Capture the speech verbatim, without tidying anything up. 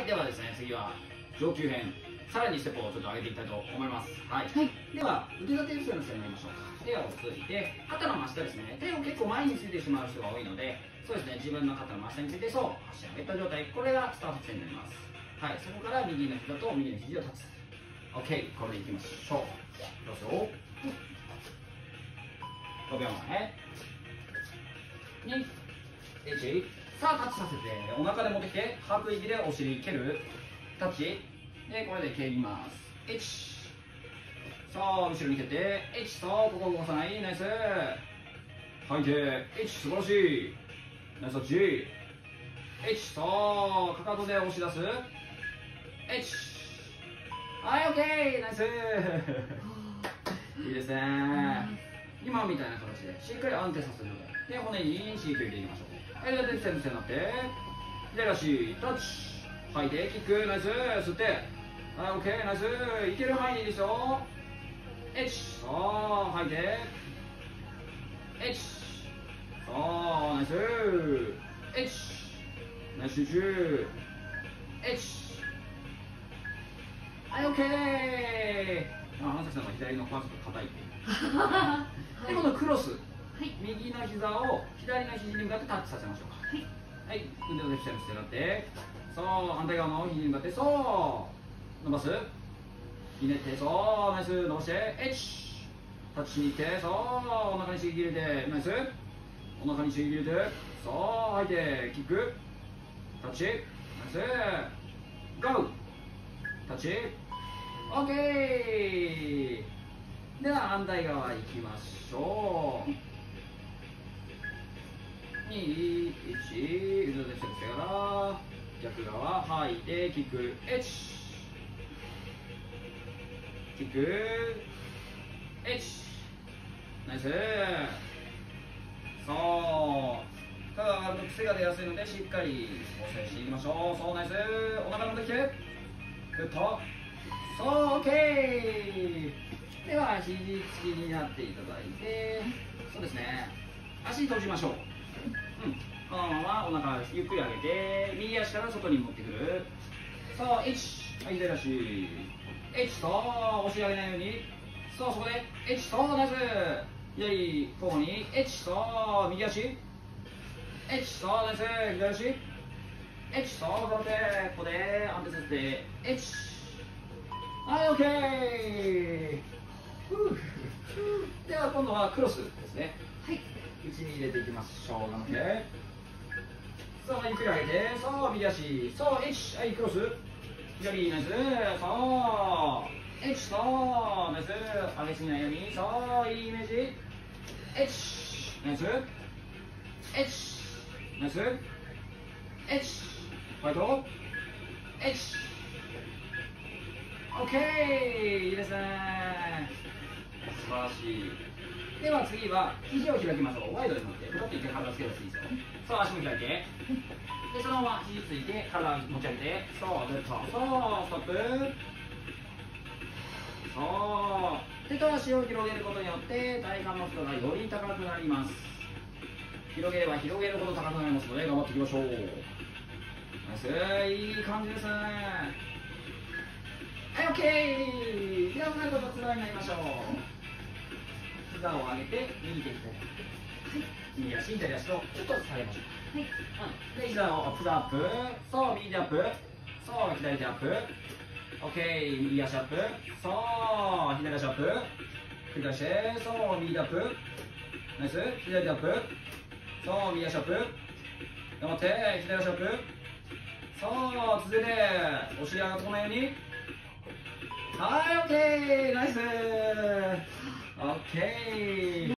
ではですね、次は上級編、さらにステップをちょっと上げていきたいと思います。はい、はい、では腕立て伏せの姿勢になりましょう。手をついて肩の真下ですね。手を結構前についてしまう人が多いので、そうですね、自分の肩の真下について、そう足上げた状態、これがスタート地点になります。はい、そこから右の膝と右の肘を立つ。 OK、 これでいきましょう。どうぞ。ごびょうまえ、に、いち、さあタッチさせてお腹で持ってきて、吐く息でお尻蹴る、タッチで、これで蹴ります。いち、さあ後ろに蹴って、いち、さあここ動かさない、ナイス。吐いて、いち、素晴らしい、ナイスタッチ。いち、さあかかとで押し出す、いち、はい、オッケー、ナイスいいですね。今みたいな形でしっかり安定させる状態で、骨に刺激を入れていきましょう。はい、で、センセになって、左足タッチ、吐いてキック、ナイス。吸って、はい、オッケー、ナイス。いける範囲でいいですよ。いち、さあ吐いて、いち、さあナイス。いち、ナイス集中。いち、はい、オッケー。あ、花咲さんが左のパンツが硬いっていうで、このクロス、はい、右の膝を左の肘に向かってタッチさせましょうか。はい、はい、腕をできたらしてなって、そう反対側の肘に向かって、そう伸ばす、ひねって、そうナイス。伸ばして、いち、タッチしに行って、そうお腹に刺激入れて、ナイス。お腹に刺激入れて、そう吐いてキック、タッチ、ナイス。ゴー、タッチ、オッケー。では反対側行きましょう。に、いち、腕をできたらしてから逆側吐いてキック、いち、キック、いち、ナイス。そうただ癖が出やすいので、しっかり補正していきましょう。そうナイス。お腹持ってきて、グッと、そう、オッケー。では肘つきになっていただいて、そうですね、足閉じましょう。うん、このままお腹ゆっくり上げて、右足から外に持ってくる。そう、いち、はい、左足、いち、そう押し上げないように、そう、そこでいち、そうナイス。左交互に、いち、そう右足、いち、そうナイス。左足、いち、そう頑張って、ここで安定させて、いち、はい、オッケー。では今度はクロスですね。はい、内に入れていきましょう。なので、さあゆっくり上げて、そう右足、そういち、はい、クロス、左ナイス。そういち、そうナイス。上げすぎないように、そういいイメージ。いち、ナイス。いち、ナイス。いち、ファイト。いち、オッケー、いいですね。素晴らしい。では次は肘を開きましょう。ワイドで持ってペトッといって体つけるといいですよ。そう足も開いて、でそのまま肘ついて体持ち上げて、そうグッと、そうストップ、そう手と足を広げることによって体幹の負荷がより高くなります。広げれば広げるほど高くなりますので頑張っていきましょう。ナイス、いい感じですね。はい、オッケー。では同じことつらいになりましょう。膝を上げて右手左手、はい、右足左足とちょっと下げましょう。はい、うん、で膝をアップアップ、そう右手アップ、そう左手アップ、オッケー。右足アップ、そう左足アップ、繰り返して、そう右手アップ、ナイス。左手アップ、そう右足アップ、頑張って左足アップ、そう続けてお尻上がってこないように、はい、オッケー、ナイス。オッケー。